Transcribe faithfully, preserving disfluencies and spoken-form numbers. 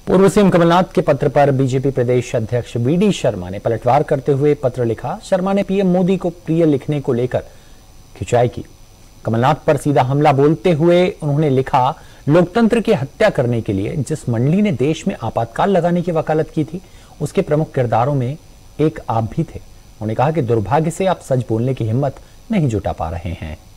पूर्व सीएम कमलनाथ के पत्र पर बीजेपी प्रदेश अध्यक्ष वीडी शर्मा ने पलटवार करते हुए पत्र लिखा। शर्मा ने पीएम मोदी को प्रिय लिखने को लेकर खिंचाई की। कमलनाथ पर सीधा हमला बोलते हुए उन्होंने लिखा, लोकतंत्र की हत्या करने के लिए जिस मंडली ने देश में आपातकाल लगाने की वकालत की थी, उसके प्रमुख किरदारों में एक आप भी थे। उन्होंने कहा कि दुर्भाग्य से आप सच बोलने की हिम्मत नहीं जुटा पा रहे हैं।